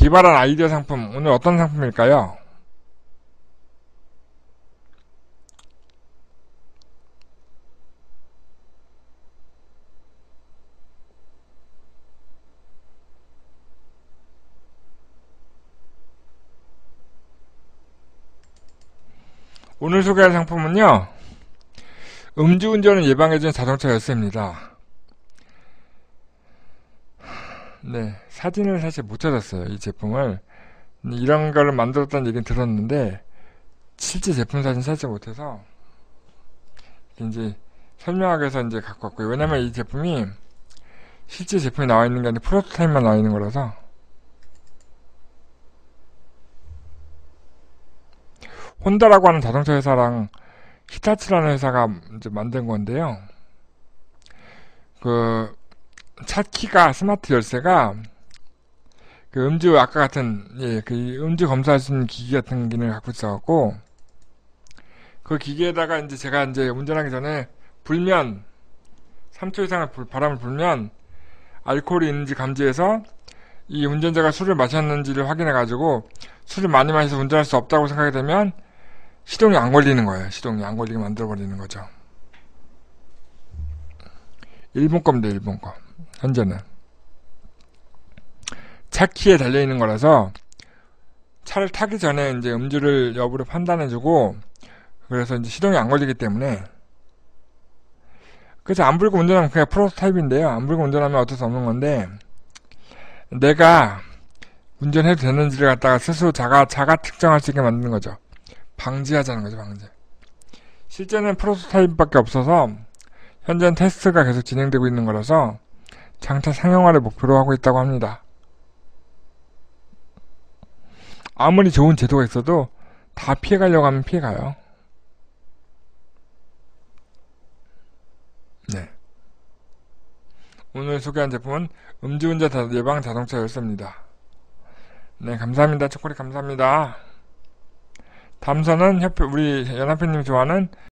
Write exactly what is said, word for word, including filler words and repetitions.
기발한 아이디어 상품, 오늘 어떤 상품일까요? 오늘 소개할 상품은요, 음주운전을 예방해주는 자동차 열쇠입니다. 네, 사진을 사실 못 찾았어요, 이 제품을. 이런 거를 만들었다는 얘기는 들었는데, 실제 제품 사진 찾지 못해서, 이제 설명하기 위해서 이제 갖고 왔고요. 왜냐면 이 제품이 실제 제품이 나와 있는 게 아니라 프로토타입만 나와 있는 거라서. 혼다라고 하는 자동차 회사랑 히타치라는 회사가 이제 만든 건데요. 그, 차 키가, 스마트 열쇠가, 그 음주, 아까 같은, 예, 그 음주 검사할 수 있는 기기 같은 기능을 갖고 있어갖고, 그 기계에다가 이제 제가 이제 운전하기 전에 불면, 삼 초 이상을 불, 바람을 불면, 알코올이 있는지 감지해서, 이 운전자가 술을 마셨는지를 확인해가지고, 술을 많이 마셔서 운전할 수 없다고 생각이 되면, 시동이 안 걸리는 거예요. 시동이 안 걸리게 만들어버리는 거죠. 일본 겁니다, 일본 거. 현재는. 차 키에 달려있는 거라서, 차를 타기 전에 이제 음주를 여부를 판단해주고, 그래서 이제 시동이 안 걸리기 때문에, 그래서 안 불고 운전하면 그냥 프로토타입인데요. 안 불고 운전하면 어쩔 수 없는 건데, 내가 운전해도 되는지를 갖다가 스스로 자가, 자가 특정할 수 있게 만드는 거죠. 방지하자는 거죠, 방지. 실제는 프로토타입밖에 없어서, 현재는 테스트가 계속 진행되고 있는 거라서, 장차 상용화를 목표로 하고 있다고 합니다. 아무리 좋은 제도가 있어도, 다 피해가려고 하면 피해가요. 네. 오늘 소개한 제품은 음주운전 예방 자동차 열쇠입니다. 네, 감사합니다. 초콜릿 감사합니다. 다음 선은 협회, 우리 연합회님이 좋아하는